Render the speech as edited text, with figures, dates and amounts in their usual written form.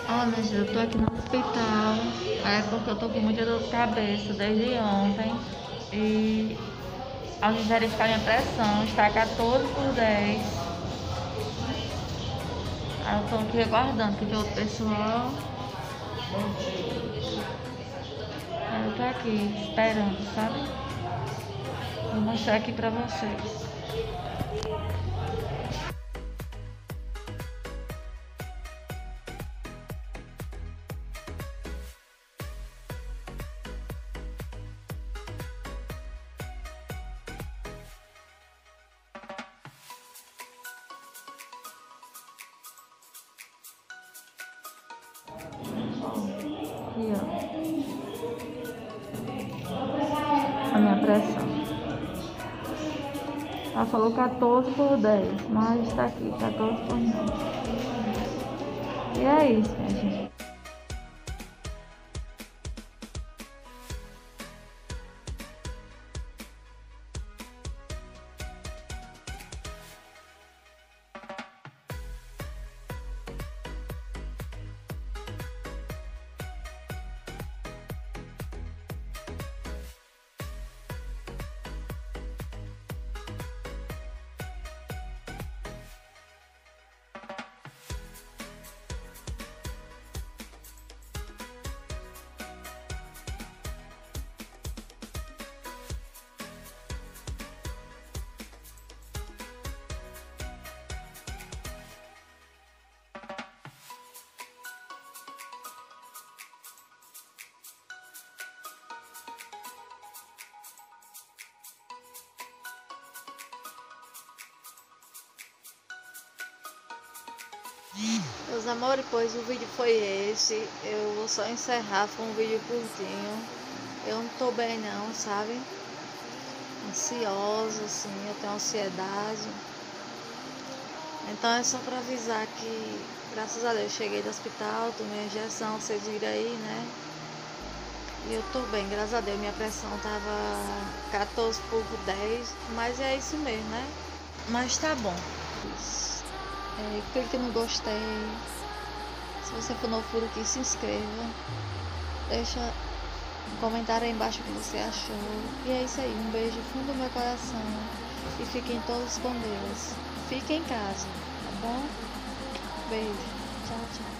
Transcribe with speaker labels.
Speaker 1: Olha, gente, eu tô aqui no hospital. É porque eu tô com muita dor de cabeça desde ontem. E ao verificar minha pressão, está 14/10. Aí eu tô aqui aguardando que tem outro pessoal. Aí eu tô aqui esperando, sabe? Vou mostrar aqui pra vocês. Aqui, ó. A minha pressão. Ela falou 14/10, mas tá aqui, 14/9. E é isso, minha gente.
Speaker 2: Meus amores, pois o vídeo foi esse. Eu vou só encerrar, foi um vídeo curtinho. Eu não tô bem não, sabe? Ansiosa, assim, eu tenho ansiedade. Então é só pra avisar que, graças a Deus, cheguei do hospital, tomei a injeção, vocês viram aí, né? E eu tô bem, graças a Deus. Minha pressão tava 14/10, mas é isso mesmo, né? Mas tá bom. Clique no gostei. Se você for novo por aqui, se inscreva. Deixa um comentário aí embaixo o que você achou. E é isso aí, um beijo fundo do meu coração. E fiquem todos com Deus. Fiquem em casa, tá bom? Beijo. Tchau, tchau.